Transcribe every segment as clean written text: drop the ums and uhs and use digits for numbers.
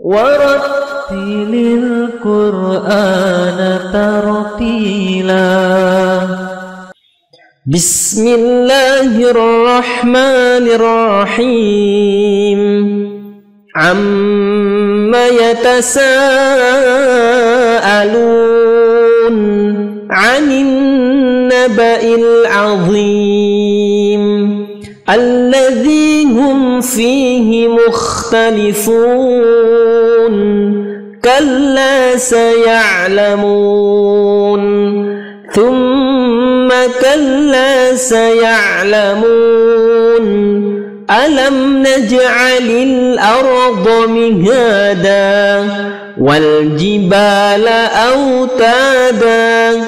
ورتل القرآن ترتيلا بسم الله الرحمن الرحيم عما يتساءلون عن النبأ العظيم الذي هم فيه مختلفون كلا سيعلمون ثم كلا سيعلمون ألم نجعل الأرض مهادا والجبال أوتادا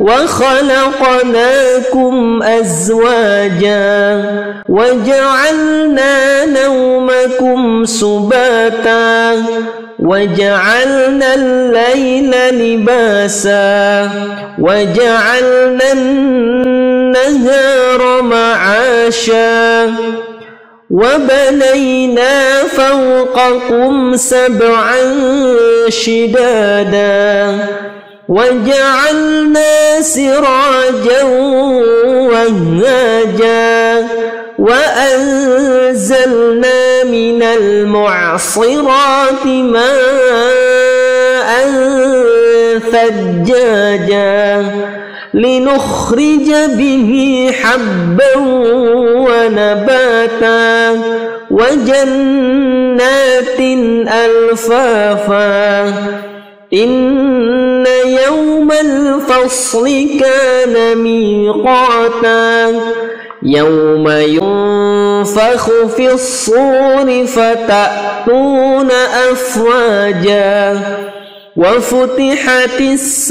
وخلقناكم أزواجا وجعلنا نومكم سباتا وجعلنا الليل لباسا وجعلنا النهار معاشا وبنينا فوقكم سبعا شدادا وجعلنا سراجا وهاجا وأنزلنا من المعصرات ماء ثجاجا لنخرج به حبا ونباتا وجنات ألفافا إن يوم الفصل كان ميقاتا يوم ينفخ في الصور فتأتون أفواجا وفتحت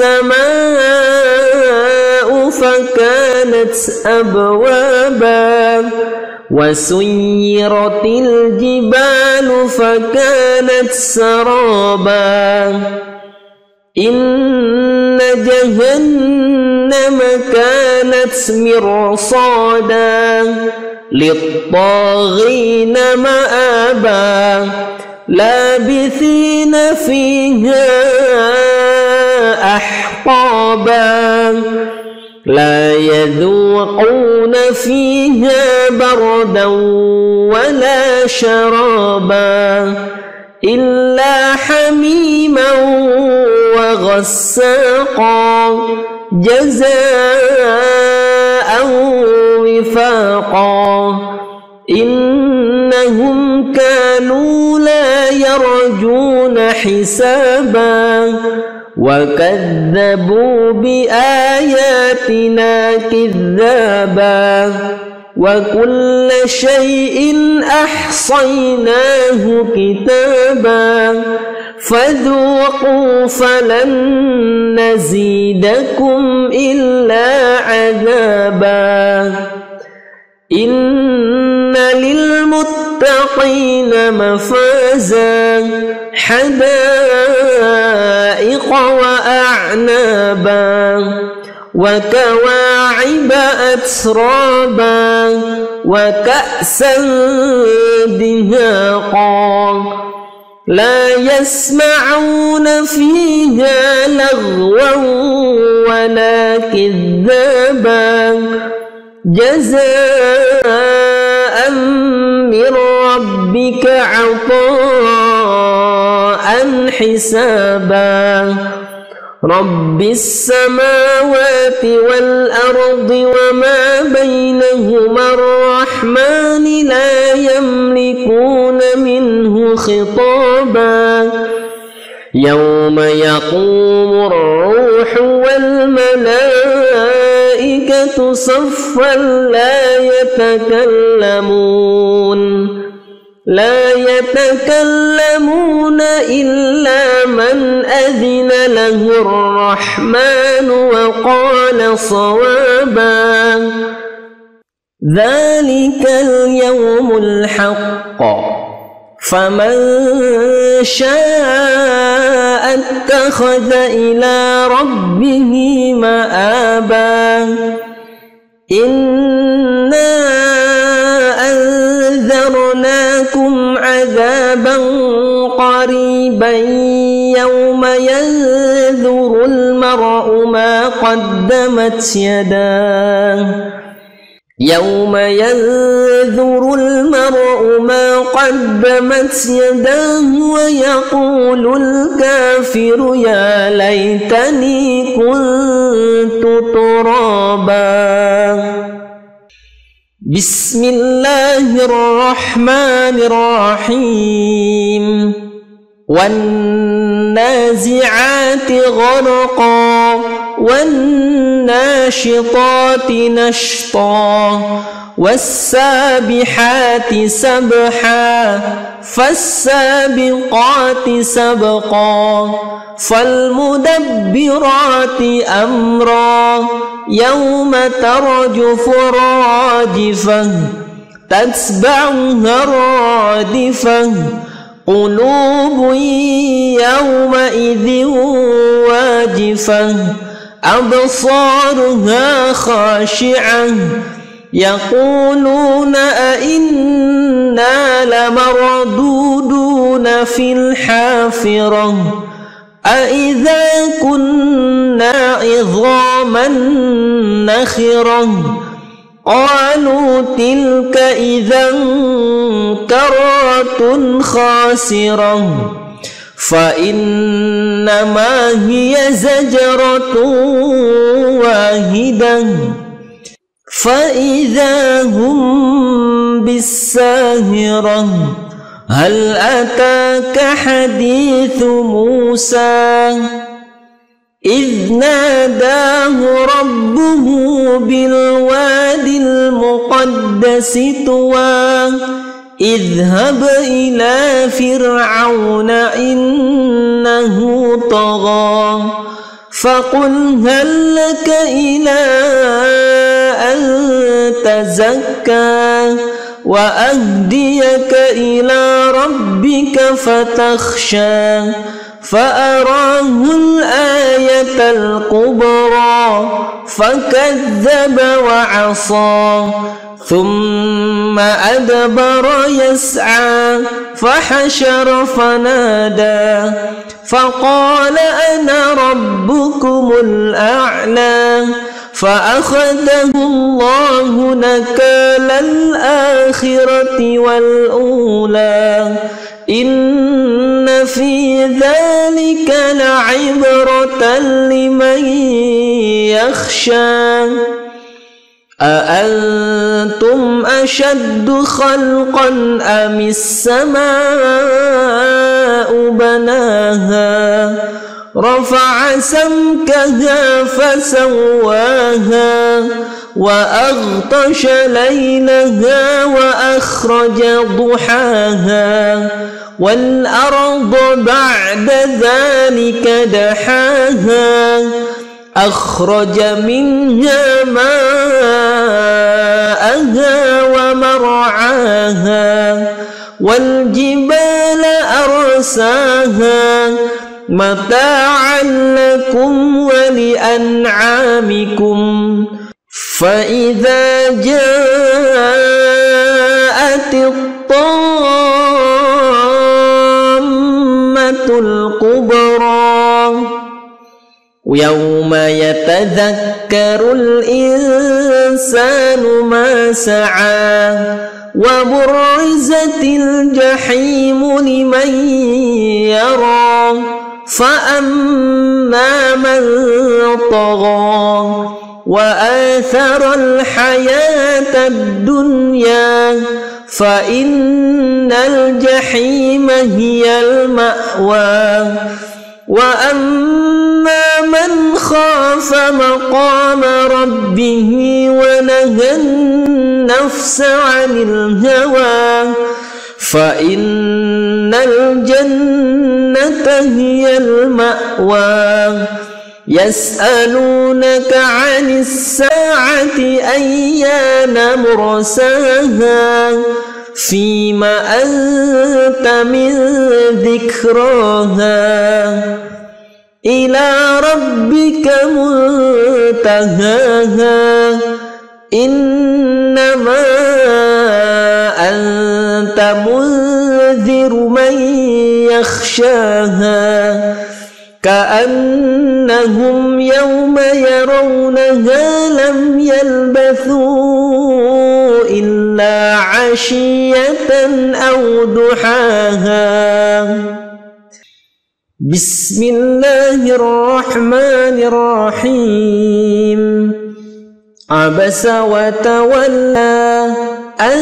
السماء فكانت أبوابا وسيرت الجبال فكانت سرابا إن جهنم كانت مرصادا للطاغين مآبا لابثين فيها أحقابا لا يذوقون فيها بردا ولا شرابا إلا حميما وغساقا جزاء وفاقا إنهم كانوا لا يرجون حسابا وكذبوا بآياتنا كذابا وكل شيء أحصيناه كتابا فذوقوا فلن نزيدكم إلا عذابا إن للمتقين مفازا حدائق وأعنابا وكواعب أترابا وكأسا دهاقا لا يسمعون فيها لغوا ولا كذابا جزاء من ربك عطاء حسابا رب السماوات والأرض وما بينهما الرحمن لا يملكون منه خطابا يوم يقوم الروح والملائكة صفا لا يتكلمون إلا من أذن له الرحمن وقال صوابا ذلك اليوم الحق فمن شاء اتخذ إلى ربه مآبا إنا أنذرناكم عذابا قريبا قريبا يوم ينظر المرء ما قدمت يداه يوم ينظر المرء ما قدمت يداه ويقول الكافر يا ليتني كنت ترابا. بسم الله الرحمن الرحيم. والنازعات غرقا والناشطات نشطا والسابحات سبحا فالسابقات سبقا فالمدبرات أمرا يوم ترجف الراجفة تتبعها الرادفة قلوب يومئذ واجفة أبصارها خاشعة يقولون أئنا لمردودون في الحافرة أئذا كنا عظاما نخرة قالوا تلك إذا كرة خاسرة فإنما هي زجرة واحدة فإذا هم بالساهرة. هل أتاك حديث موسى إذ ناداه ربه بالوادي المقدس طوى اذهب إلى فرعون إنه طغى فقل هل لك إلى أن تزكى وأهديك إلى ربك فتخشى فأراه الآية الكبرى فكذب وعصى ثم أدبر يسعى فحشر فنادى فقال أنا ربكم الأعلى فأخذه الله نكال الآخرة والأولى إن في ذلك لعبرة لمن يخشى. أأنتم أشد خلقا أم السماء بناها رفع سمكها فسواها وأغطش ليلها وأخرج ضحاها والأرض بعد ذلك دحاها أخرج منها ماءها ومرعاها والجبال أرساها متاعا لكم ولأنعامكم فإذا جاءت الطامة الكبرى يوم يتذكر الإنسان ما سعى وبرزت الجحيم لمن يرى فأما من طغى وآثر الحياة الدنيا فإن الجحيم هي المأوى وأما من خاف مقام ربه ونهى النفس عن الهوى فإن الجنة هي المأوى. يسألونك عن الساعة أيان مرساها فيما أنت من ذكراها إلى ربك منتهاها إنما أنت منذر من يخشى يغشاها كأنهم يوم يرونها لم يلبثوا إلا عشية أو ضحاها. بسم الله الرحمن الرحيم. عبس وتولى أن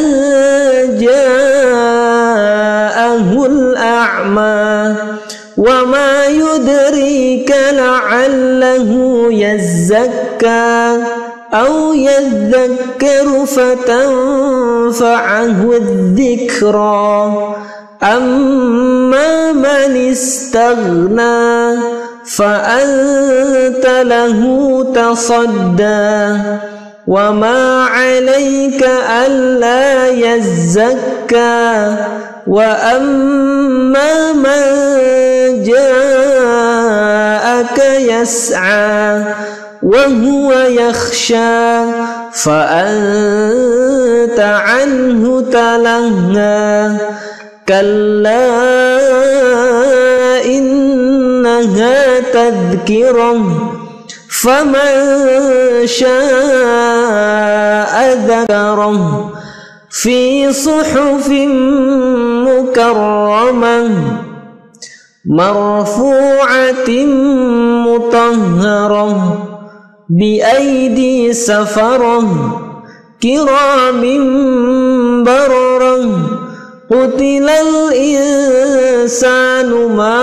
جاءه الأعمى وما يدريك لعله يزكى أو يذكر فتنفعه الذكرى أما من استغنى فأنت له تصدى وما عليك ألا يزكى وأما من جاءك يسعى وهو يخشى فأنت عنه تلهى كلا إنها تذكرة فمن شاء ذكره في صحف مكرمة مرفوعة مطهرة بأيدي سفرة كرام بررة قتل الإنسان ما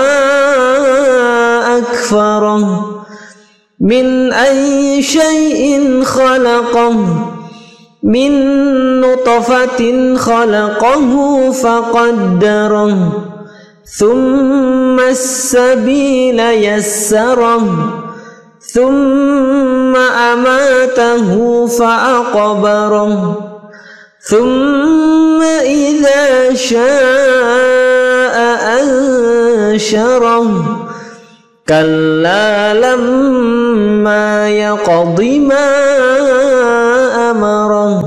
أكفره من أي شيء خلقه من نطفة خلقه فقدره ثم السبيل يسره ثم أماته فأقبره ثم إذا شاء أنشره كلا لما يقض ما أمره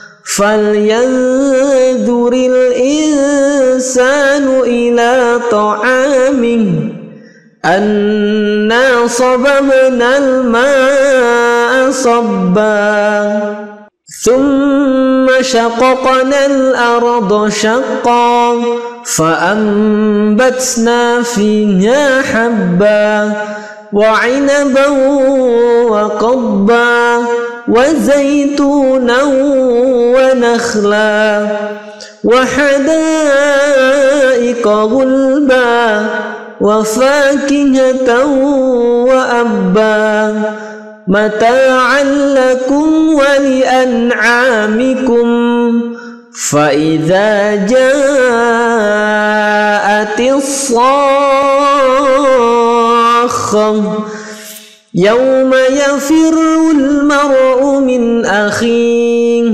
فلينظر الإنسان إلى طعامه أنا صببنا الماء صبا ثم شققنا الأرض شقا فأنبتنا فيها حبا وعنبا وقضبا وزيتونا ونخلا وحدائق غلبا وفاكهة وأبا متاعا لكم ولأنعامكم فإذا جاءت الصاخة يوم يفر المرء من أخيه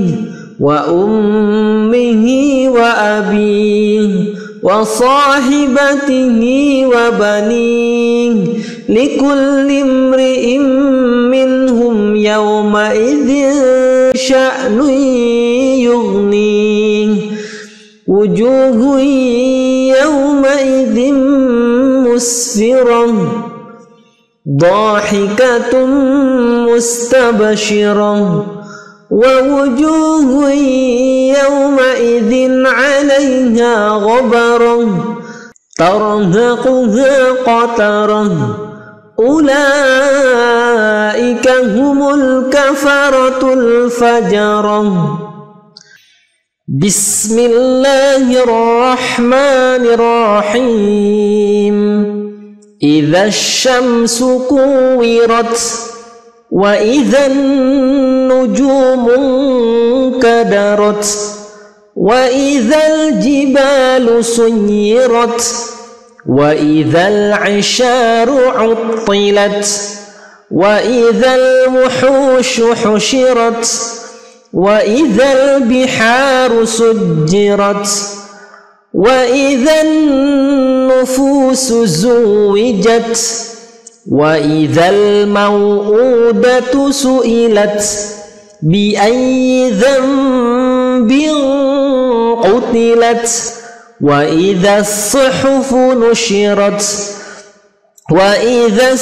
وأمه وأبيه وصاحبته وبنيه لكل امرئ منهم يومئذ شأن يغنيه وجوه يومئذ مسفرة ضاحكة مستبشرة ووجوه يومئذ عليها غبرة ترهقها قترة أولئك هم الكفرة الفجرة. بسم الله الرحمن الرحيم. إذا الشمس كورت وإذا النجوم انكدرت وإذا الجبال سيرت وإذا العشار عطلت وإذا الوحوش حشرت وإذا البحار سجرت وإذا النفوس زوجت وإذا الموءودة سئلت بأي ذنب قتلت وإذا الصحف نشرت وإذا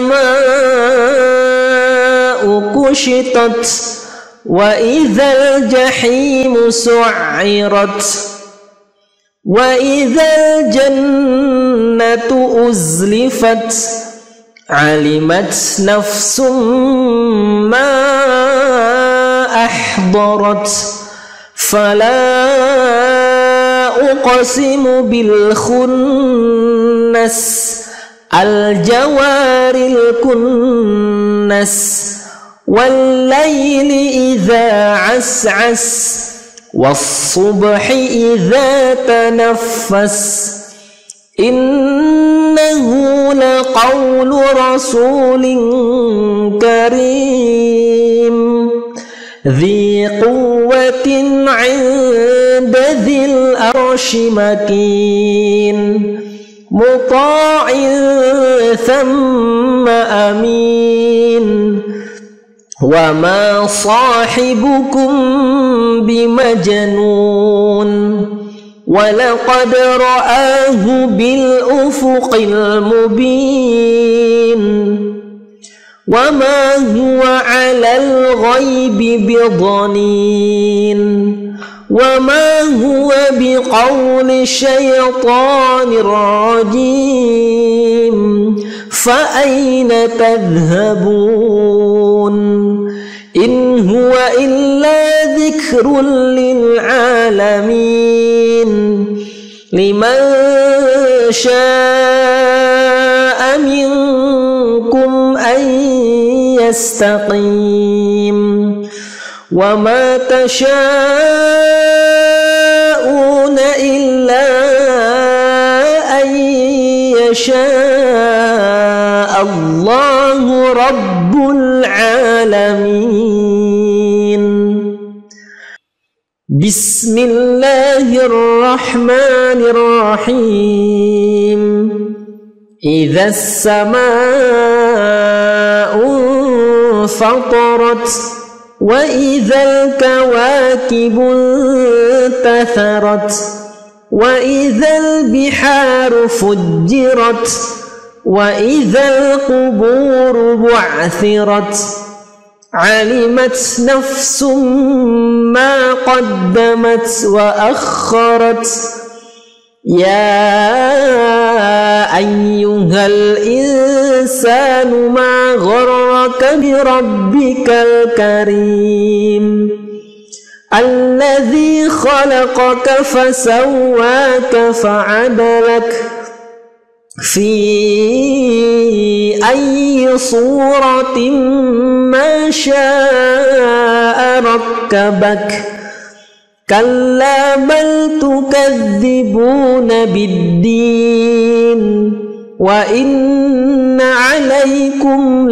السماء كشطت وإذا الجحيم سعرت وإذا الجنة أزلفت علمت نفس ما أحضرت فلا أقسم بالخنس الجوار الكنس والليل إذا عسعس والصبح إذا تنفس إنه لقول رسول كريم ذي قوة عند ذي العرش مكين مطاع ثم أمين وما صاحبكم بمجنون ولقد رآه بالأفق المبين وما هو على الغيب بضنين وما هو بقول شيطان رجيم فأين تذهبون إن هو إلا ذكر للعالمين لمن شاء منكم أن يستقيم وما تشاءون إلا أن يشاء الله رب العالمين. بسم الله الرحمن الرحيم. إذا السماء انفطرت وإذا الكواكب انتثرت وإذا البحار فجرت وإذا القبور بعثرت علمت نفس ما قدمت وأخرت يا أيها الإنسان ما غرك بربك الكريم الذي خلقك فسواك فعدلك في أي صورة ما شاء ركبك كلا بل تكذبون بالدين وإن عليكم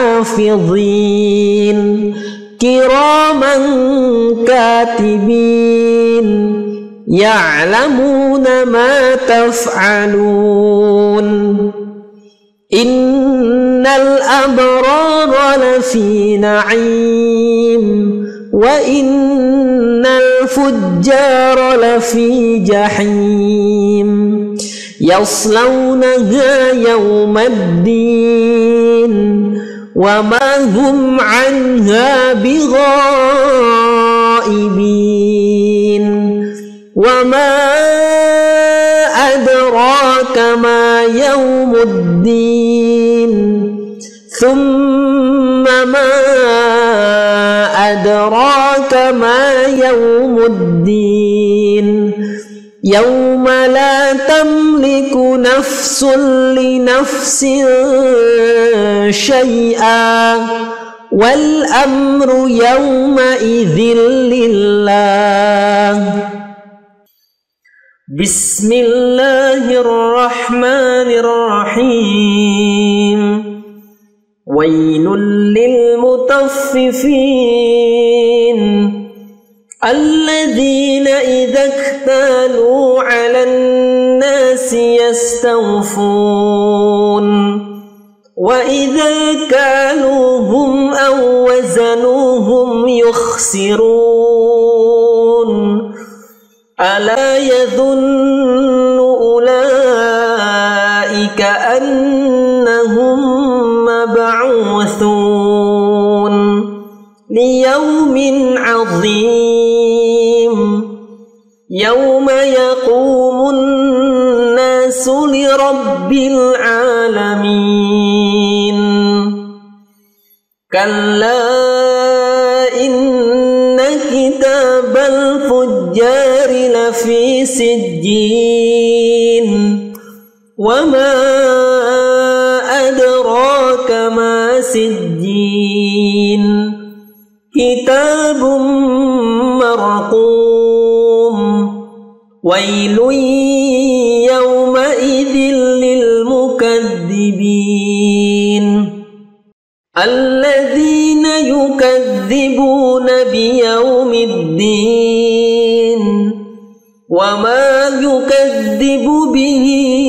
لحافظين كراما كاتبين يعلمون ما تفعلون إن الأبرار لفي نعيم وإن الفجار لفي جحيم يصلونها يوم الدين وما هم عنها بغائبين وما أدراك ما يوم الدين ثم ما أدراك ما يوم الدين يوم لا تملك نفس لنفس شيئا والأمر يومئذ لله. بسم الله الرحمن الرحيم. ويل للمطففين الذين إذا اكتالوا على الناس يستوفون وإذا كالوهم أو وزنوهم يخسرون ألا يظن كأنهم مبعوثون ليوم عظيم يوم يقوم الناس لرب العالمين كلا إن كتاب الفجار لفي سجين وما أدراك ما سجين كتاب مرقوم ويل يومئذ للمكذبين الذين يكذبون بيوم الدين وما يكذب به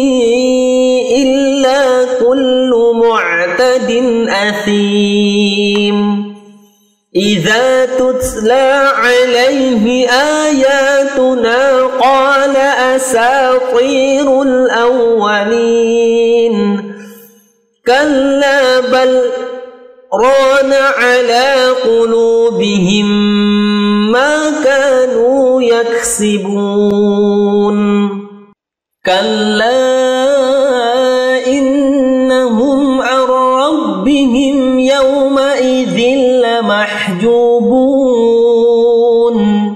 إلا كل معتد أثيم إذا تتلى عليه آياتنا قال أساطير الأولين كلا بل ران على قلوبهم ما كانوا يكسبون كلا إنهم عن ربهم يومئذ لمحجوبون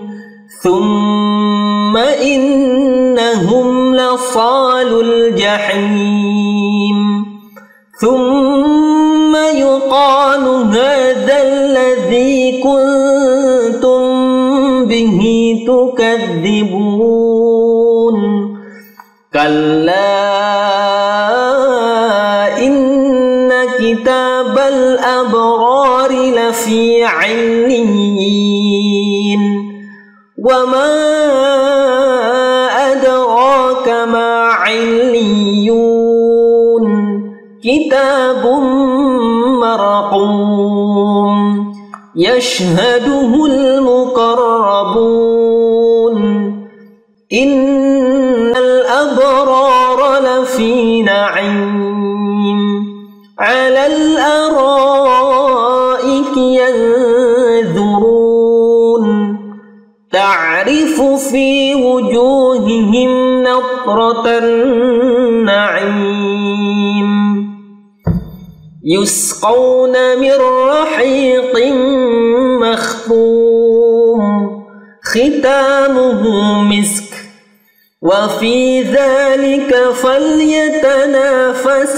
ثم إنهم لصالو الجحيم ثم يقال هذا الذي كنتم به تكذبون كلا إن كتاب الأبرار لفي عليين وما أدراك ما عليون كتاب مرقوم يشهده المقربون إن الأبرار لفي نعيم على الأرائك ينظرون تعرف في وجوههم نضرة النعيم يسقون من رحيق مختوم ختامه مسك وفي ذلك فليتنافس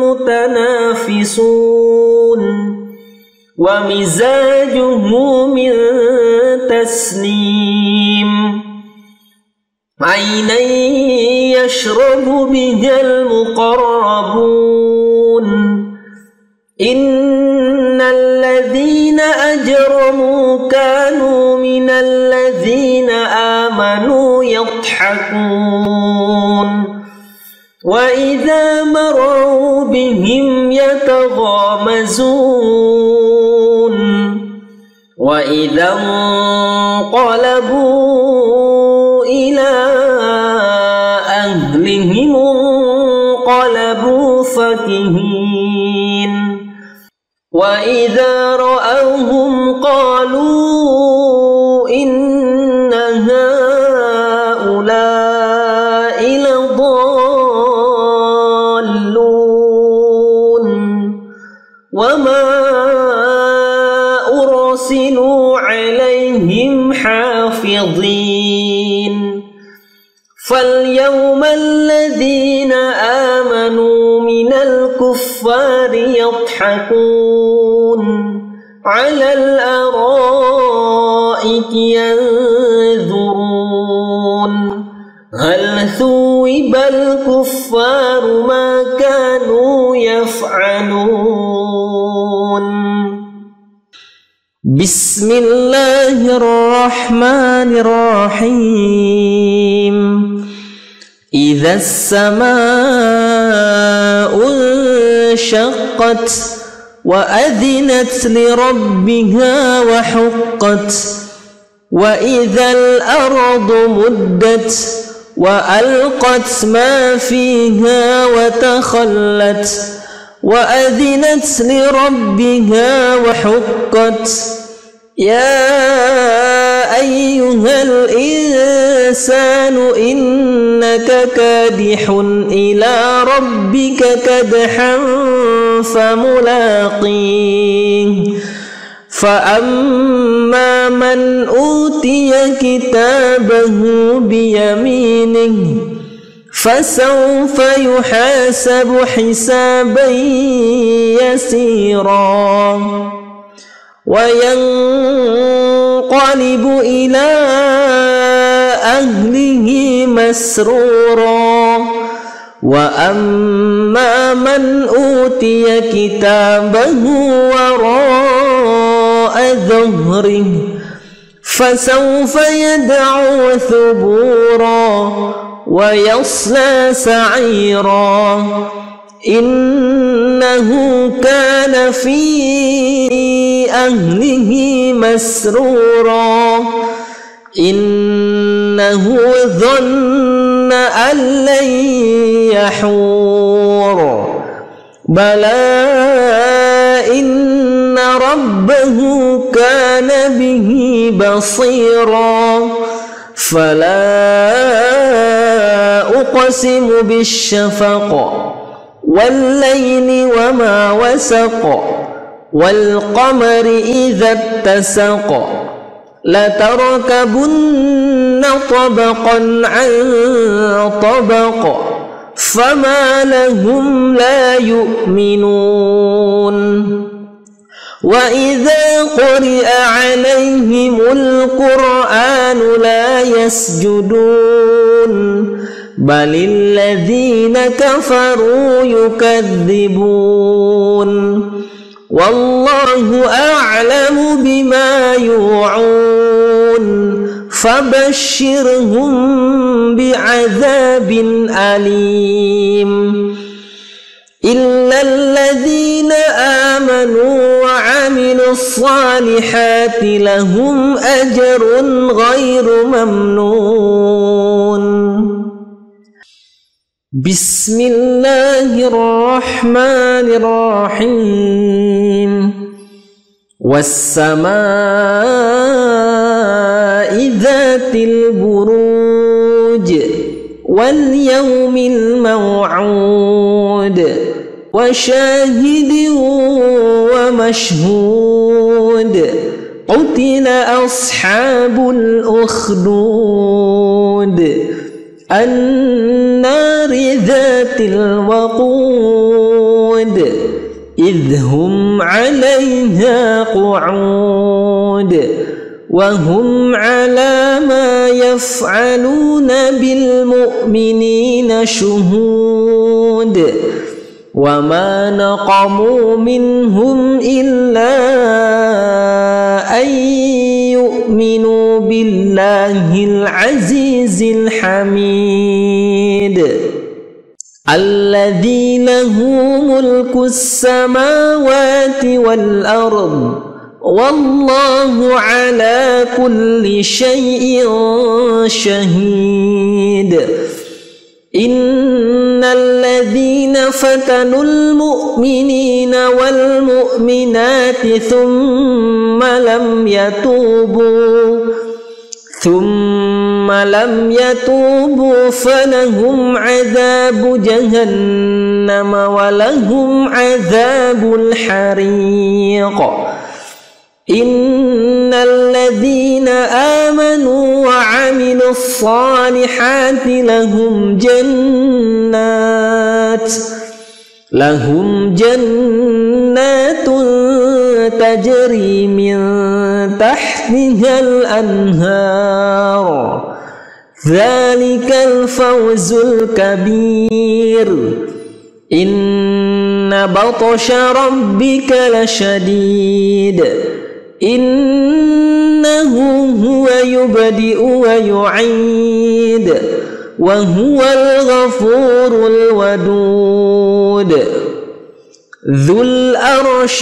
المتنافسون ومزاجه من تسنيم عينا يشرب بها المقربون إن الذين أجرموا كانوا من الذين آمنوا يضحكون وإذا مروا بهم يتغامزون وإذا انقلبوا إلى أهلهم انقلبوا فكهين وإذا رأوهم قالوا إن هؤلاء لضالون وما أرسلوا عليهم حافظين فاليوم الذين آمنوا من الكفار يضحكون على الأرائك ينظرون هل ثوب الكفار ما كانوا يفعلون بسم الله الرحمن الرحيم إذا السماء انشقت وأذنت لربها وحقت وإذا الأرض مدت وألقت ما فيها وتخلت وأذنت لربها وحقت يا أيها الإنسان إنك كادح إلى ربك كدحا فملاقيه فأما من أوتي كتابه بيمينه فسوف يحاسب حسابا يسيرا وينقلب إلى أهله مسرورا وأما من أوتي كتابه وراء ظهره فسوف يدعو ثبورا ويصلى سعيرا إنه كان في أهله مسرورا إنه ظن أن لن يحور بلى إن ربه كان به بصيرا فلا أقسم بالشفق والليل وما وسق والقمر إذا اتسق لتركبن طبقا عن طبق فما لهم لا يؤمنون وإذا قرئ عليهم القرآن لا يسجدون بل الذين كفروا يكذبون والله أعلم بما يوعون فبشرهم بعذاب أليم إلا الذين آمنوا وعملوا الصالحات لهم أجر غير ممنون بسم الله الرحمن الرحيم والسماء ذات البروج واليوم الموعود وشاهد ومشهود قتل أصحاب الأخدود النار ذات الوقود إذ هم عليها قعود وهم على ما يفعلون بالمؤمنين شهود وما نقموا منهم إلا أن يؤمنوا بالله العزيز الحميد الذي له ملك السماوات والأرض والله على كل شيء شهيد إن الذين فتنوا المؤمنين والمؤمنات ثم لم يتوبوا فلهم عذاب جهنم ولهم عذاب الحريق إن الذين آمنوا وعملوا الصالحات لهم جنات تجري من تحتها الأنهار ذلك الفوز الكبير إن بطش ربك لشديد إنه هو يبدئ ويعيد وهو الغفور الودود ذو العرش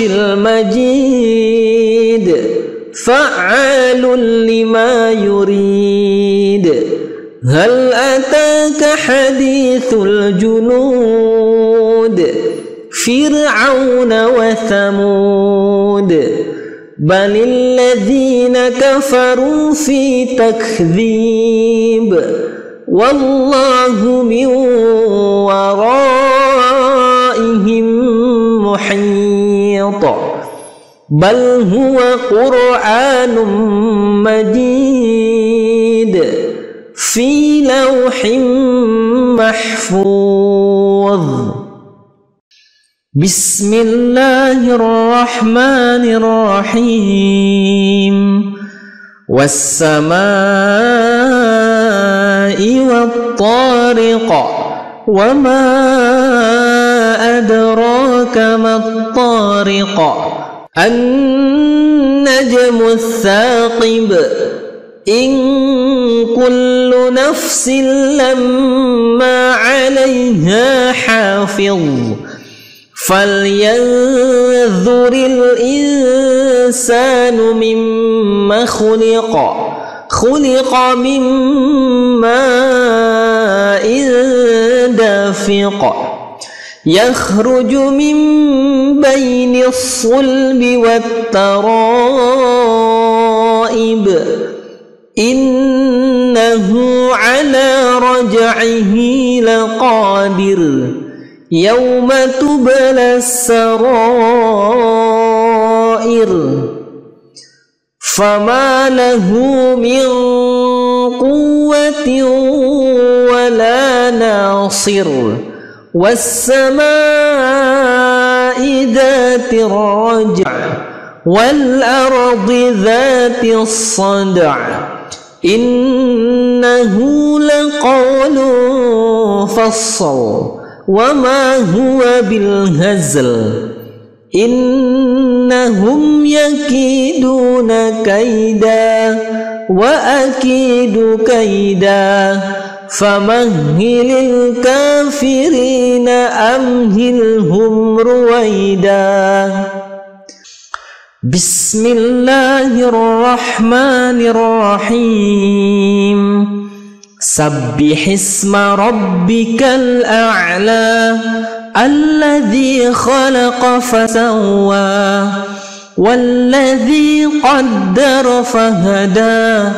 المجيد فعال لما يريد هل أتاك حديث الجنود فرعون وثمود بل الذين كفروا في تكذيب والله من ورائهم محيط بل هو قرآن مجيد في لوح محفوظ. بسم الله الرحمن الرحيم. والسماء والطارق وما أدراك ما الطارق النجم الثاقب إن كل نفس لما عليها حافظ فلينظر الإنسان مما خلق من ماء دافق يخرج من بين الصلب والترائب إنه على رجعه لقادر يوم تبلى السرائر فما له من قوة ولا ناصر والسماء ذات الرجع والأرض ذات الصدع إنه لقول فصل وما هو بالهزل إنهم يكيدون كيدا وأكيد كيدا فمهل الكافرين أمهلهم رويدا. بسم الله الرحمن الرحيم. سبح اسم ربك الأعلى الذي خلق فسوى والذي قدر فهدى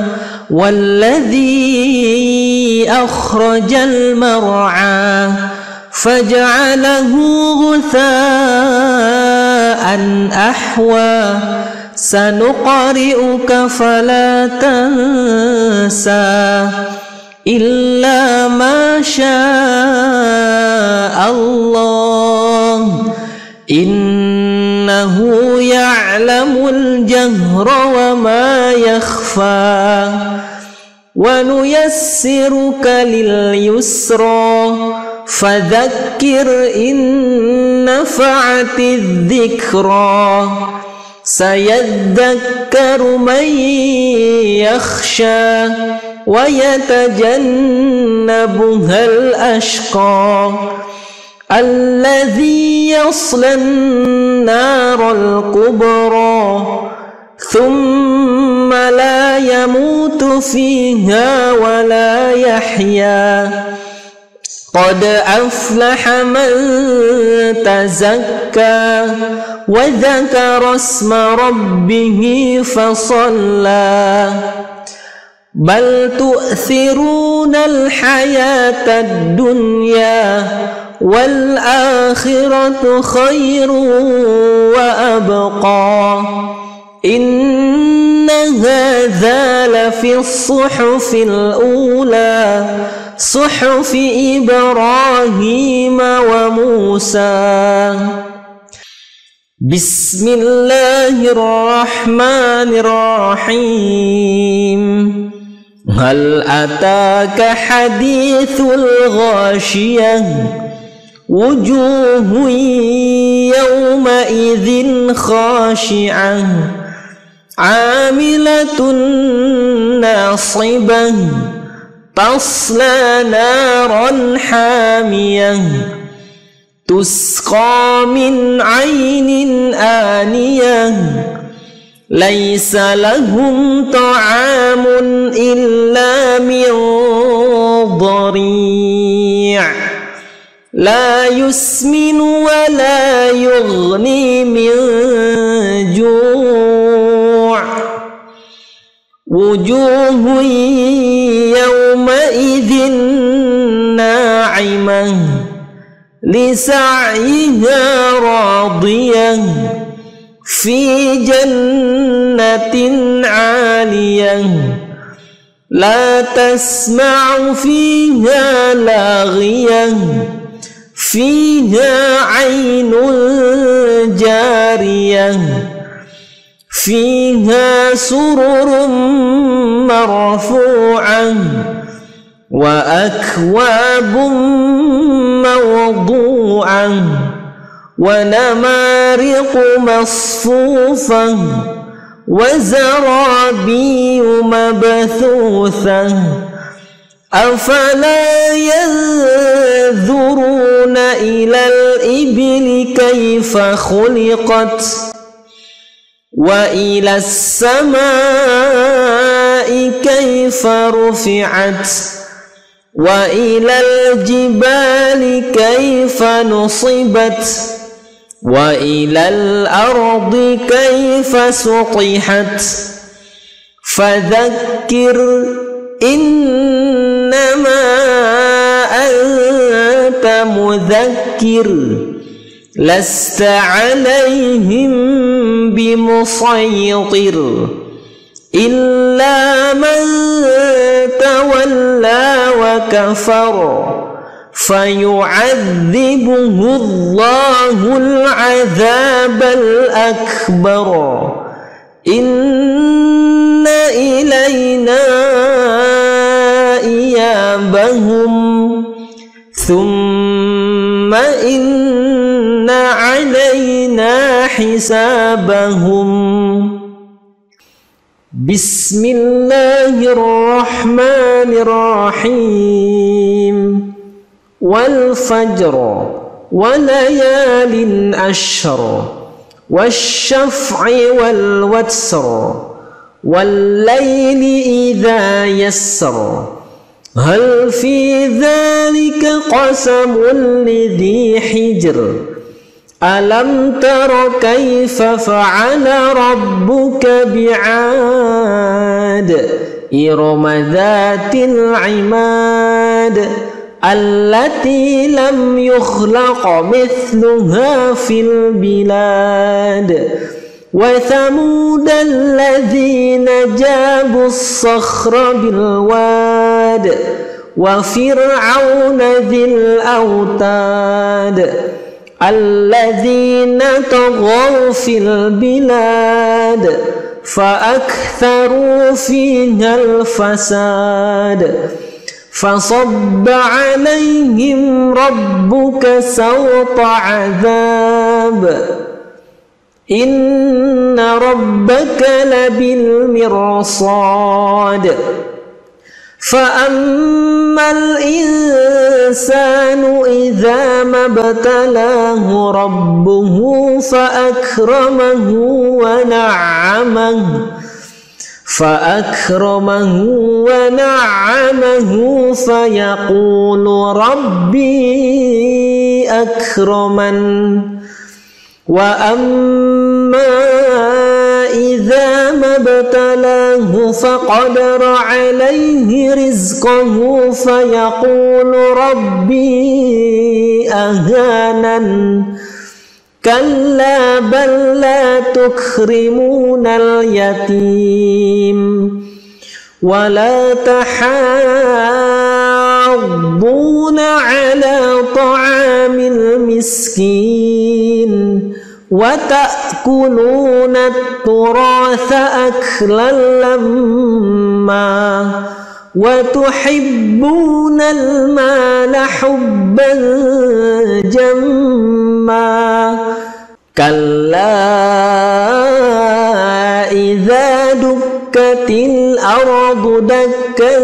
والذي أخرج المرعى فجعله غثاء أحوى سنقرئك فلا تنسى إلا ما شاء الله إنه يعلم الجهر وما يخفى ونيسرك لليسرى فذكر إن نفعت الذكرى سيذكر من يخشى ويتجنبها الأشقى الذي يصلى النار الكبرى ثم لا يموت فيها ولا يحيا قد أفلح من تزكى وذكر اسم ربه فصلى بل تؤثرون الحياة الدنيا والآخرة خير وأبقى إن هذا لفي الصحف الأولى صحف إبراهيم وموسى. بسم الله الرحمن الرحيم. هل أتاك حديث الغاشية وجوه يومئذ خاشعة عاملة ناصبة تصلى نارا حامية تسقى من عين آنية ليس لهم طعام إلا من ضريع لا يسمن ولا يغني من جوع وجوه يومئذ ناعمة لسعيها راضية في جنة عالية لا تسمع فيها لاغية فيها عين جارية فيها سرر مرفوعة وأكواب موضوعة ونمارق مصفوفة وزرابي مبثوثة أفلا ينظرون إلى الإبل كيف خلقت وإلى السماء كيف رفعت وإلى الجبال كيف نصبت وإلى الأرض كيف سطحت فذكر إنما أنت مذكر لست عليهم بمسيطر إلا من تولى وكفر فيعذبه الله العذاب الأكبر إن إلينا إيابهم ثم إن علينا حسابهم. بسم الله الرحمن الرحيم. والفجر وليال أشهر والشفع والوتر والليل إذا يسر هل في ذلك قسم لذي حجر ألم تر كيف فعل ربك بعاد إرم ذات العماد التي لم يخلق مثلها في البلاد وثمود الذين جابوا الصخر بالواد وفرعون ذي الأوتاد الذين طغوا في البلاد فأكثروا فيها الفساد فصب عليهم ربك سوط عذاب إن ربك لبالمرصاد فأما الإنسان إذا ما ابتلاه ربه فأكرمه ونعمه فيقول ربي أكرمن وأما إذا ما ابتلاه فقدر عليه رزقه فيقول ربي أهانن كلا بل لا تكرمون اليتيم ولا تحاضون على طعام المسكين وتأكلون التراث أكلا لما وتحبون المال حبا جما كلا إذا دكت الأرض دكا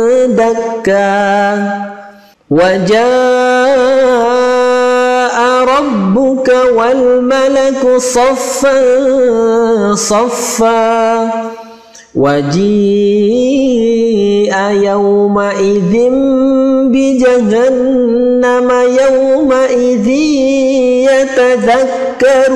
دكا وجاء ربك والملك صفا صفا وجيء يومئذ بجهنم يومئذ يتذكر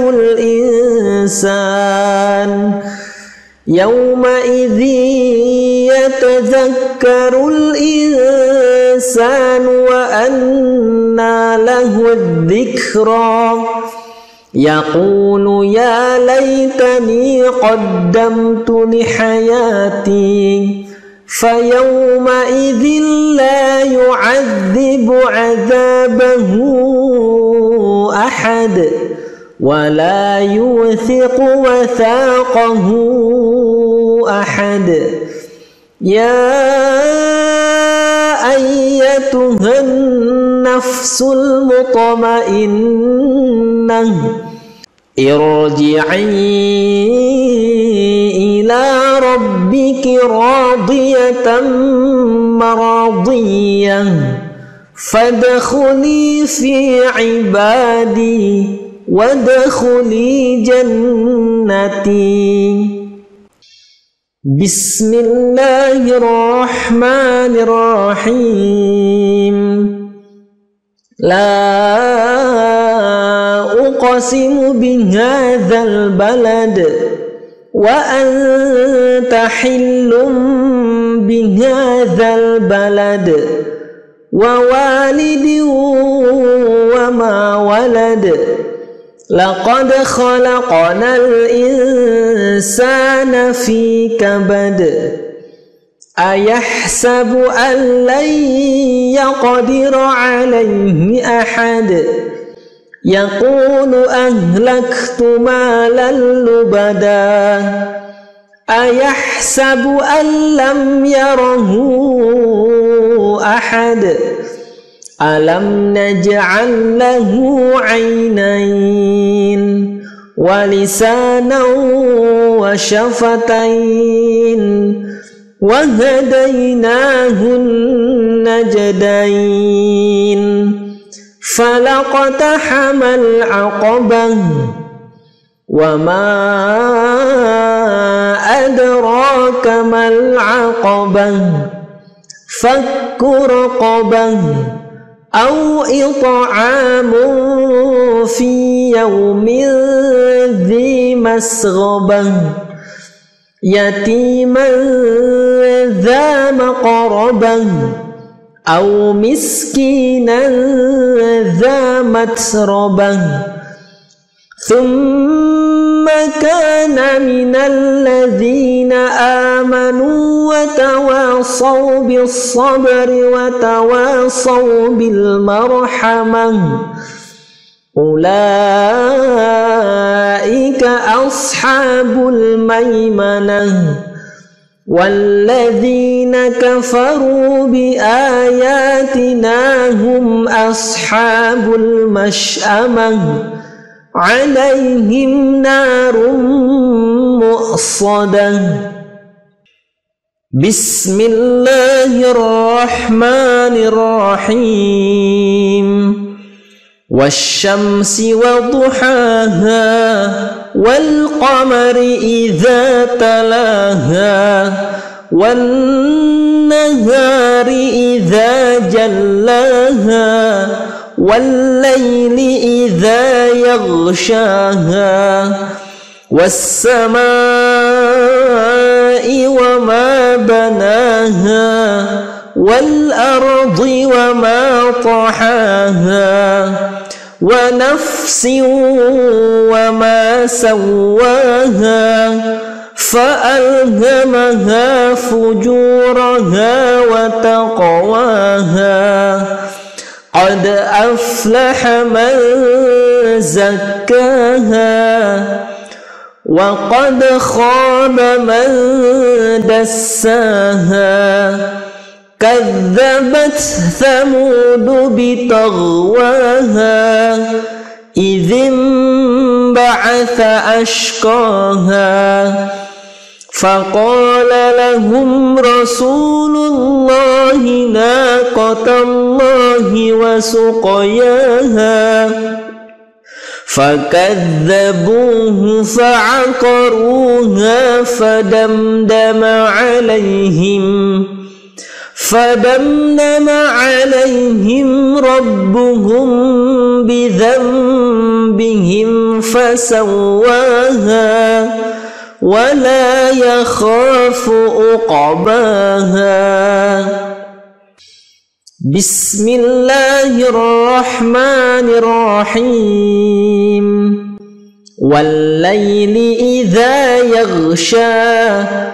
الإنسان وأنى له الذكرى يقول يا ليتني قدمت لحياتي فيومئذ لا يعذب عذابه أحد ولا يوثق وثاقه أحد يا أيتها النفس المطمئنة ارجعي إلى ربك راضية مرضية فادخلي في عبادي وادخلي جنتي. بسم الله الرحمن الرحيم. لا أقسم بهذا البلد وأنت حل بهذا البلد ووالد وما ولد لقد خلقنا الإنسان في كبد أيحسب أن لن يقدر عليه أحد يقول أهلكت مالا لبدا أيحسب أن لم يره أحد ألم نجعل له عينين ولسانا وشفتين وهديناه النجدين فلاقتحم العقبة وما أدراك ما العقبة فك رقبة أو إطعام في يوم ذي مسغبة يتيما ذا مقربة أو مسكينا ذا متربة ثم كان من الذين آمنوا وتواصوا بالصبر وتواصوا بالمرحمة أولئك أصحاب الميمنة والذين كفروا بآياتنا هم أصحاب المشأمة عليهم نار مؤصدة. بسم الله الرحمن الرحيم. والشمس وضحاها والقمر إذا تلاها والنهار إذا جلاها والليل إذا يغشاها والسماء وما بناها والأرض وما طحاها ونفس وما سواها فألهمها فجورها وتقواها قد أفلح من زكاها وقد خاب من دساها كذبت ثمود بطغواها إذ انبعث أشقاها فقال لهم رسول الله ناقة الله وسقياها فكذبوه فعقروها فدمدم عليهم ربهم بذنبهم فسواها ولا يخاف عقباها. بسم الله الرحمن الرحيم. والليل إذا يغشى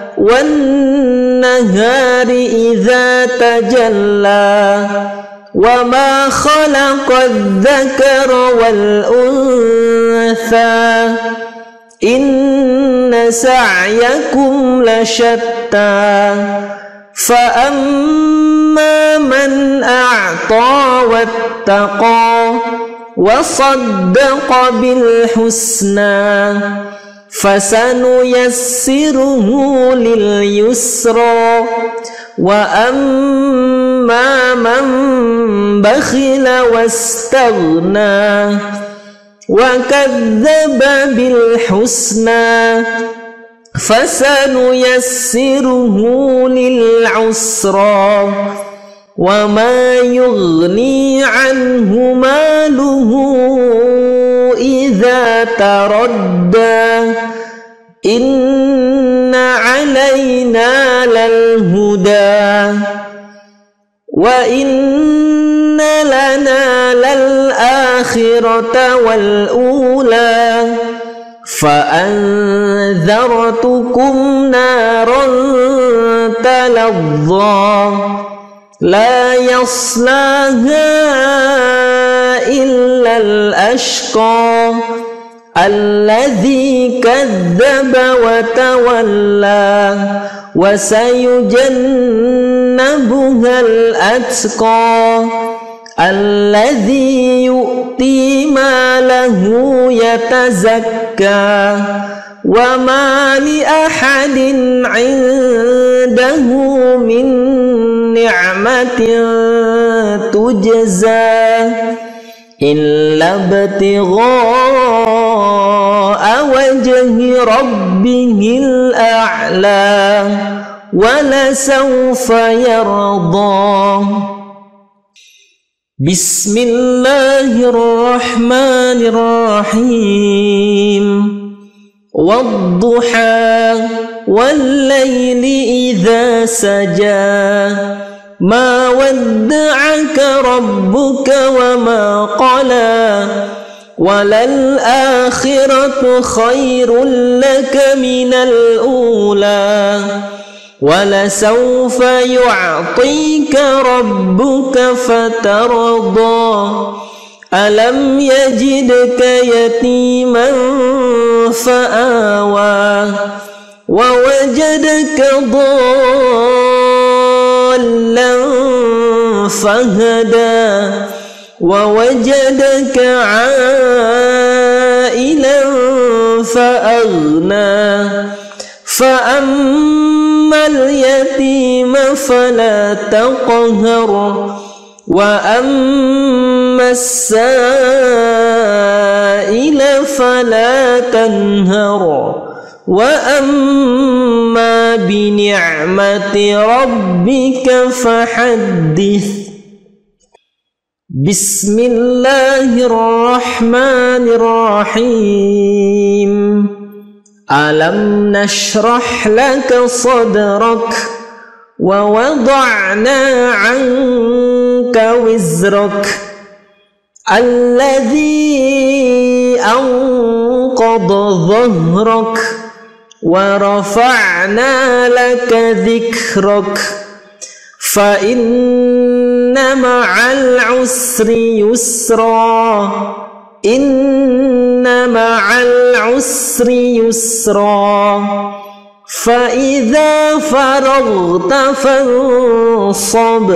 والنهار إذا تجلى وما خلق الذكر والأنثى إن سعيكم لشتى فأما من أعطى واتقى وصدق بالحسنى فسنيسره لليسرى وأما من بخل واستغنى وكذب بالحسنى فسنيسره للعسرى وما يغني عنه ماله إذا تردى إن علينا للهدى وإن لنا للآخرة والأولى فأنذرتكم نارا تلظى لا يصلاها إلا الأشقى الذي كذب وتولى وسيجنبها الأتقى الذي يؤتي ماله يتزكى وما لأحد عنده من نعمة تجزى إلا ابتغاء وجه ربه الأعلى ولسوف يرضى. بسم الله الرحمن الرحيم. والضحى والليل إذا سجى ما ودعك ربك وما قلى وللآخرة خير لك من الأولى ولسوف يعطيك ربك فترضى ألم يجدك يتيما فآوى ووجدك ضالا فهدى ووجدك عائلا فأغنى فأما اليتيم فلا تقهر وأما السائل فلا تنهر وأما بنعمة ربك فحدث. بسم الله الرحمن الرحيم. ألم نشرح لك صدرك ووضعنا عنك وزرك الذي أنقض ظهرك ورفعنا لك ذكرك فإن مع العسر يسرا إن مع العسر يسرا فإذا فرغت فانصب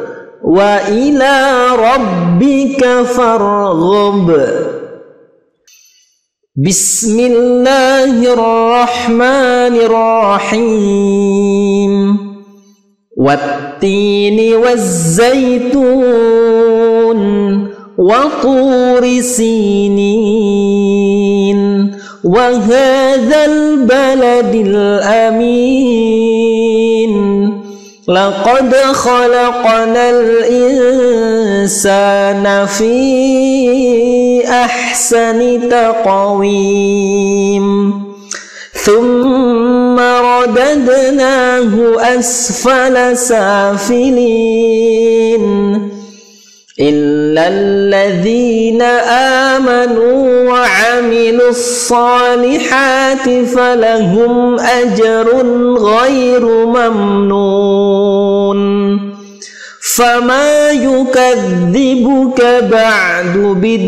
وإلى ربك فارغب. بسم الله الرحمن الرحيم. والتين والزيتون وطور سينين وهذا البلد الأمين لقد خلقنا الإنسان في أحسن تقويم ثم رددناه أسفل سافلين إلا الذين آمنوا وعملوا الصالحات فلهم أجر غير ممنون فما يكذبك بعد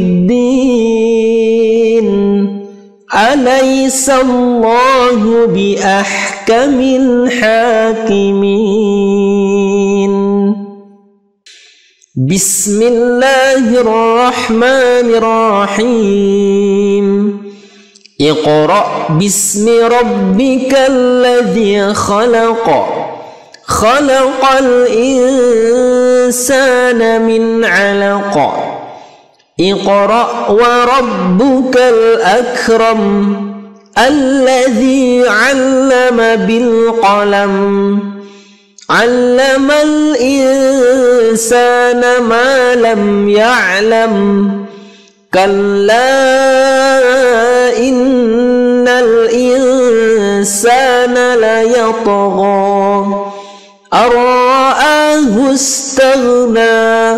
بالدين أليس الله بأحكم الحاكمين بسم الله الرحمن الرحيم اقرأ باسم ربك الذي خلق خلق الإنسان من علق اقرأ وربك الأكرم الذي علم بالقلم علم الإنسان ما لم يعلم كلا إن الإنسان ليطغى أن رآه استغنى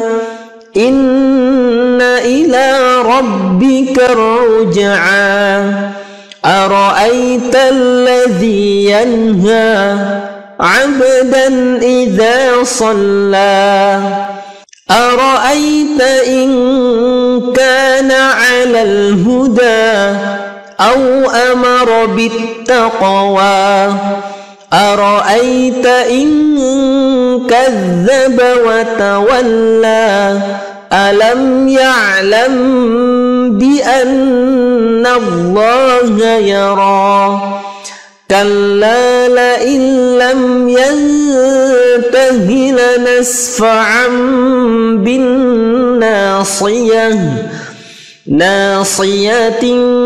إن إلى ربك الرجعى أرأيت الذي ينهى عبدا إذا صلى أرأيت إن كان على الهدى أو أمر بالتقوى أرأيت إن كذب وتولى ألم يعلم بأن الله يرى كلا لئن لم ينته لنسفعا بالناصية ناصية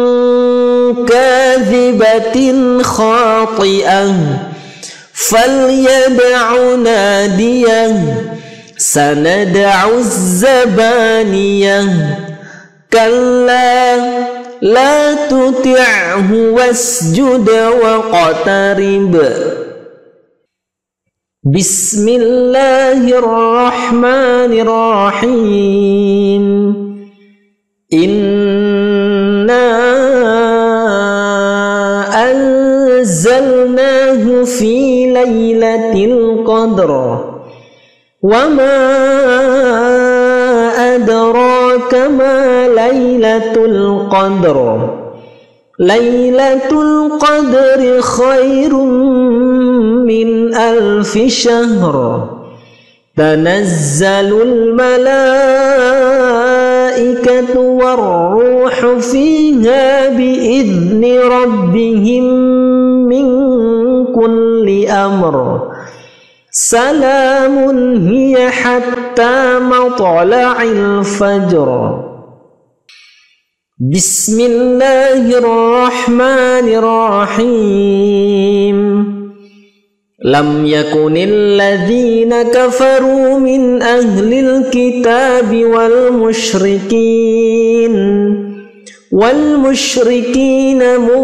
كاذبة خاطئة فليدع ناديه سندع الزبانية كلا لا تطعه واسجد واقترب بسم الله الرحمن الرحيم إنا أنزلناه في ليلة القدر وما أدراك ما ليلة القدر ليلة القدر خير من 1000 شهر تنزل الملائكة والروح فيها بإذن ربهم من كل أمر سلام هي حتى مطلع الفجر بسم الله الرحمن الرحيم لم يكن الذين كفروا من أهل الكتاب والمشركين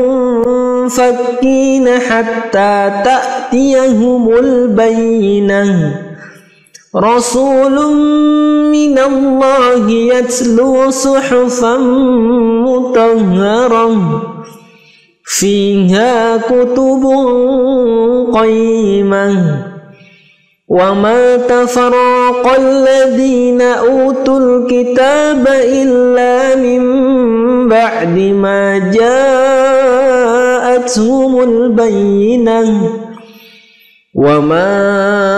منفكين حتى تأتيهم البينة رسول من الله يتلو صحفا مطهرة فيها كتب قيمة وما تفرق الذين أوتوا الكتاب إلا من بعد ما جاءتهم البينة وما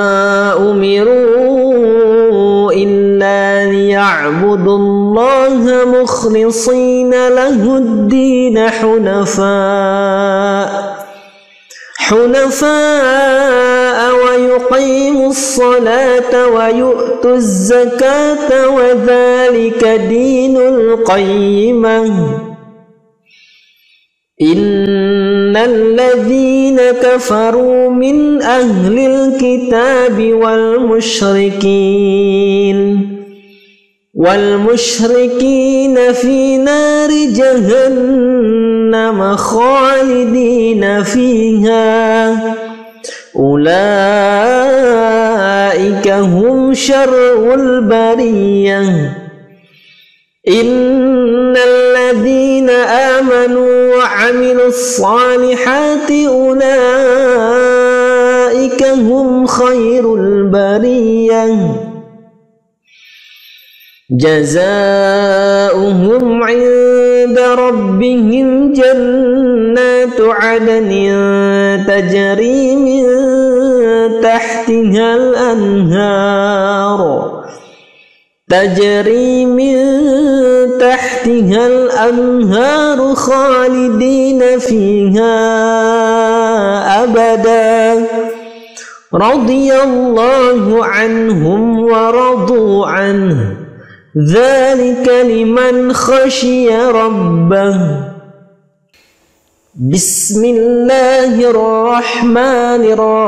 أمروا إلا ليعبدوا الله مخلصين له الدين حنفاء ويقيموا الصلاة ويؤتوا الزكاة وذلك دين القيمة إن الذين كفروا من أهل الكتاب والمشركين في نار جهنم خالدين فيها أولئك هم شر البرية إن الذين آمنوا وعملوا الصالحات أولئك هم خير البرية جزاؤهم عند ربهم جنات عدن تجري من تحتها الأنهار خالدين فيها أبدا رضي الله عنهم ورضوا عنه ذلك لمن خشي ربه. بسم الله الرحمن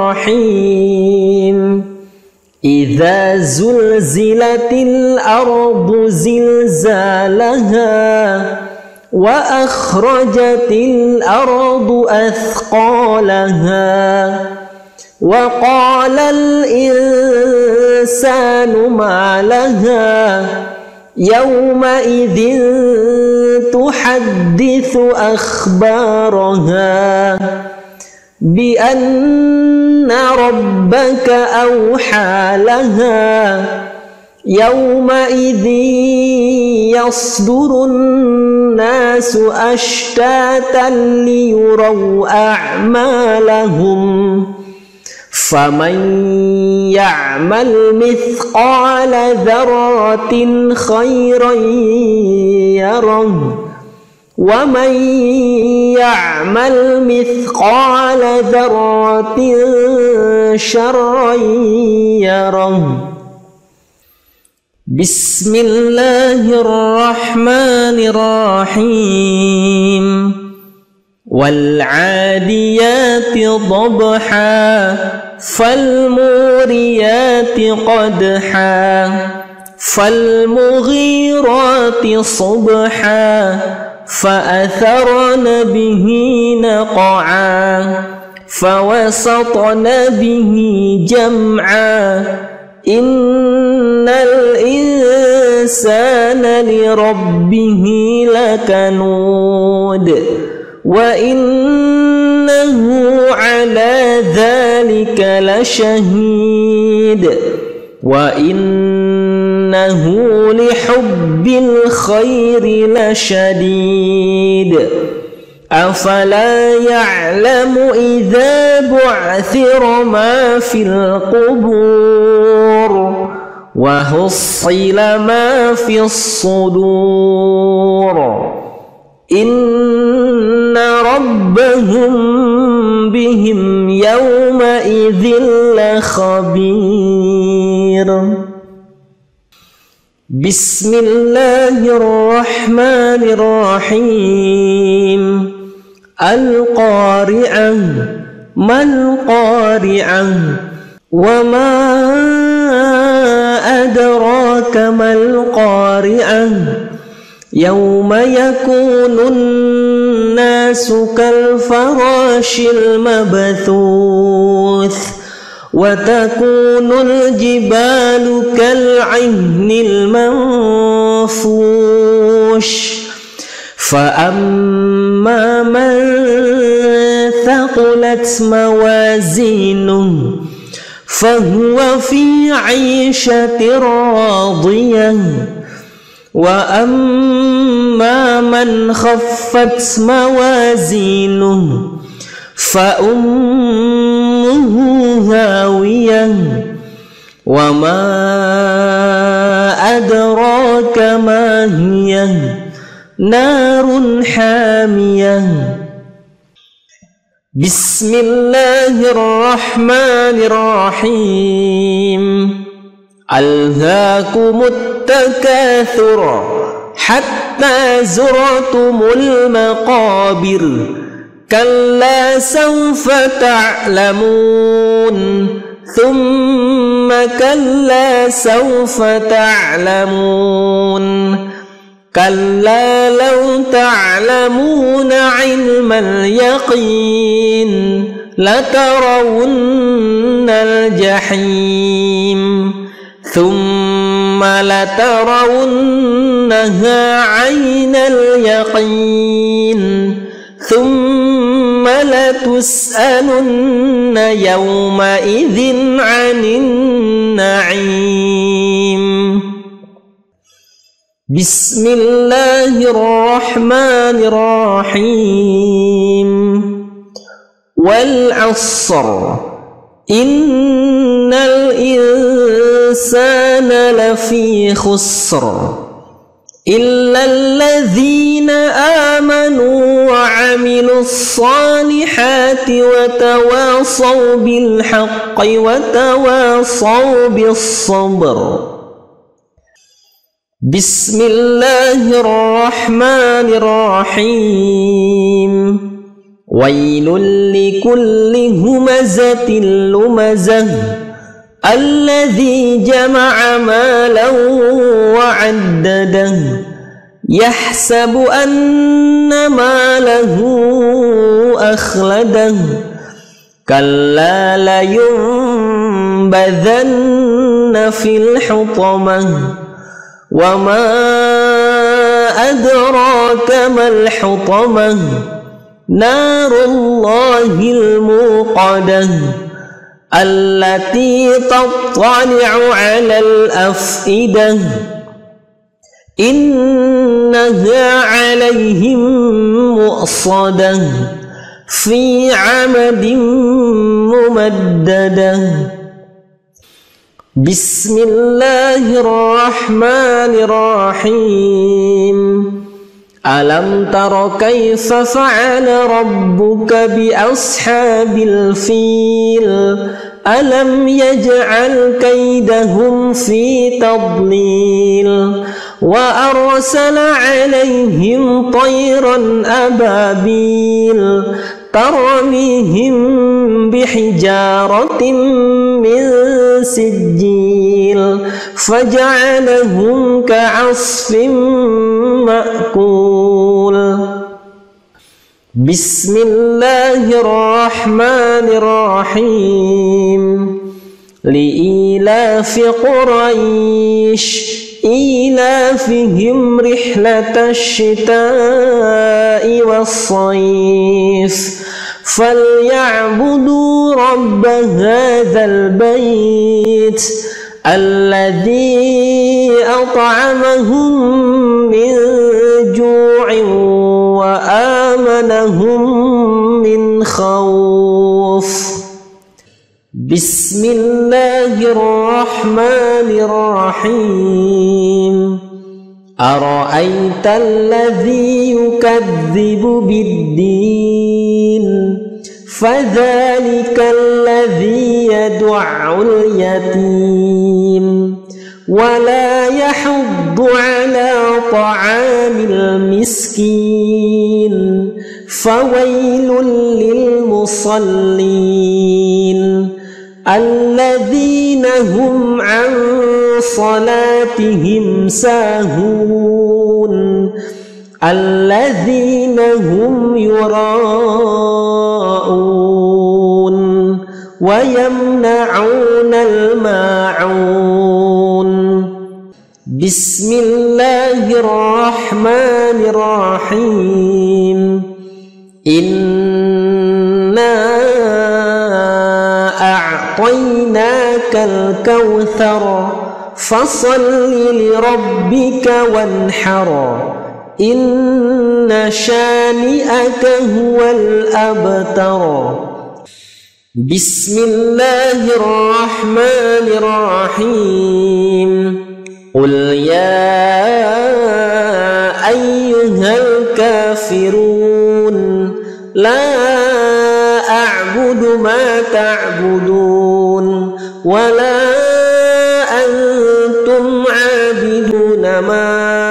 الرحيم إذا زلزلت الأرض زلزالها وأخرجت الأرض أثقالها وقال الإنسان ما لها يومئذ تحدث أخبارها بأن ربك أوحى لها يومئذ يصدر الناس أشتاتا ليروا أعمالهم فمن يعمل مثقال ذرة خيرا يره ومن يعمل مثقال ذرة شرا يره. بسم الله الرحمن الرحيم والعاديات ضبحا فالموريات قدحا فالمغيرات صبحا فأثرن به نقعا فوسطن به جمعا إن الإنسان لربه لكنود وإنه على ذلك لشهيد وإنه لحب الخير لشديد أفلا يعلم إذا بعثر ما في القبور وحصل ما في الصدور إن ربهم بهم يومئذ لخبير. بسم الله الرحمن الرحيم القارعة ما القارعة وما أدراك ما القارعة يوم يكون الناس كالفراش المبثوث وتكون الجبال كالعهن المنفوش فأما من ثقلت موازينه فهو في عيشة راضية وأما من خفت موازينه فأمه هاوية وما أدراك ما هي نار حامية. Bismillahirrahmanirrahim. Alhaakumut takatsur hatta zurtumul maqabir. Kalla sawfa ta'lamun. Thumma kalla sawfa ta'lamun. Kalla law ta'lamuna 'ilmal yaqin latarawunnal jahim. Thumma latarawunnaha 'ainal yaqin. Thumma latus'alunna yawma idzin 'anin na'im. Bismillahirrahmanirrahim. Wal 'ashr. Innal insana lafi khusr. Illal ladzina amanu wa 'amilus salihati wa tawasaw bil haqqi wa tawasaw bis sabr. Bismillahirrahmanirrahim. Wailul likulli humazatin lumazah. Alladzi jama'a malan wa 'addadah. Yahsabu anna malahu akhladah. Kalla la yunbadhanna fil hutamah. Wa ma adraka mal hutamah. Narullahil muqadah. Allati tattali'u 'alal af'idah. Innaha 'alaihim mu'sadah. Fi 'amadin mumaddadah. Bismillahirrahmanirrahim. Alam tara kaifa fa'ala rabbuka bi ashabil fil. Alam yaj'al kaidahum fi tadlil. Wa arsala 'alaihim tayran ababil. Tarmihim bihijaratin min sijil. Faja'alahum ka'asfin ma'kul. Bismillahirrahmanirrahim. Li'ilafi Quraisy ilafihim rihlatash shita'i was-sayf. Falya'budu rabb hadzal bait alladzi at'amahum min ju'in wa amanahum min khawf. Bismillahirrahmanirrahim. Ara'aita alladzi yukadzibu bid-din. Fadzalika alladzi yad'ul yatim. Wa la yahuddu 'ala ta'amil miskin. Fawailul lil musallin. Alladzina hum 'an salatihim sahun. Alladzina hum yura'un wa yamna'unal ma'un. Bismillahirrahmanirrahim. Inna a'tainakal kautsar. Fasalli li rabbika wanhar. Inna shani'aka huwal abtar. Bismillahirrahmanirrahim. Qul ya ayyuhal kafirun la أعبد ما تعبدون ولا أنتم عابدون ما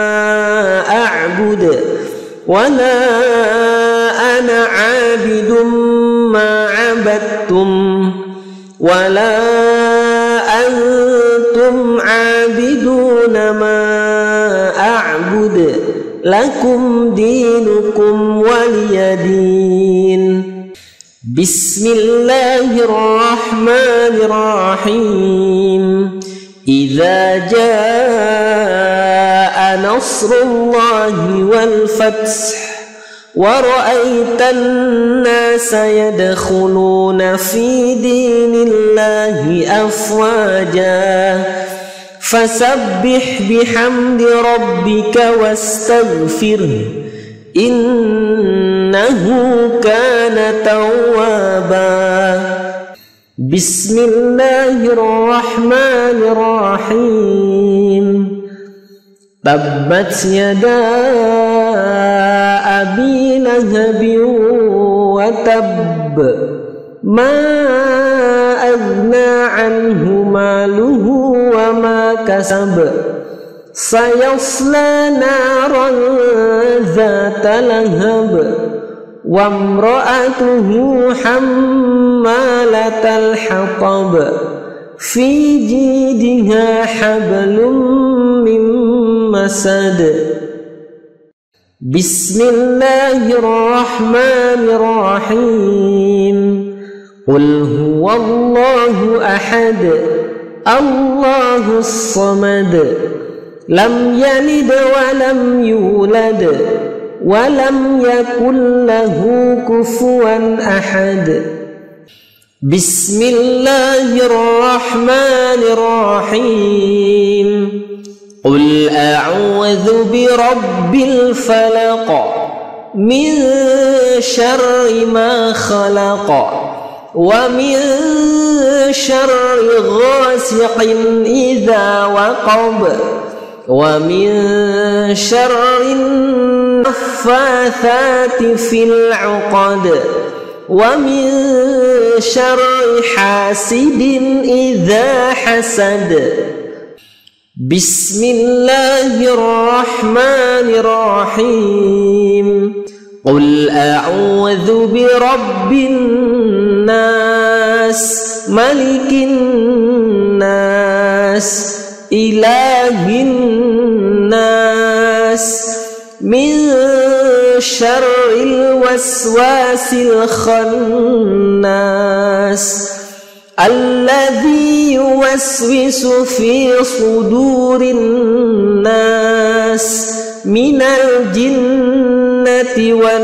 أعبد ولا أنا عابد ما عبدتم ولا أنتم عابدون ما أعبد لكم دينكم ولي دين. بسم الله الرحمن الرحيم. إذا جاء نصر الله والفتح ورأيت الناس يدخلون في دين الله أفواجا فسبح بحمد ربك واستغفره إنه كان توابا. بسم الله الرحمن الرحيم. تبت يدا أبي لهب وتب ما أغنى عنه ماله وما كسب سيصلى نارا ذات لهب وامرأته حمالة الحطب في جيدها حبل من مسد. بسم الله الرحمن الرحيم. قل هو الله أحد الله الصمد لم يلد ولم يولد ولم يكن له كفوا أحد. بسم الله الرحمن الرحيم. قل أعوذ برب الفلق من شر ما خلق ومن شر غاسق إذا وقب ومن شر النفاثات في العقد ومن شر حاسد إذا حسد. بسم الله الرحمن الرحيم. قل أعوذ برب الناس ملك الناس إله الناس من شر الوسواس الخناس الذي يوسوس في صدور الناس من الجنة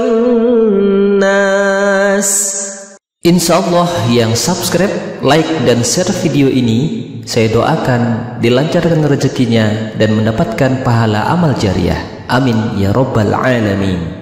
والناس. Insyaallah yang subscribe, like, dan share video ini, saya doakan dilancarkan rezekinya dan mendapatkan pahala amal jariah. Amin ya rabbal alamin.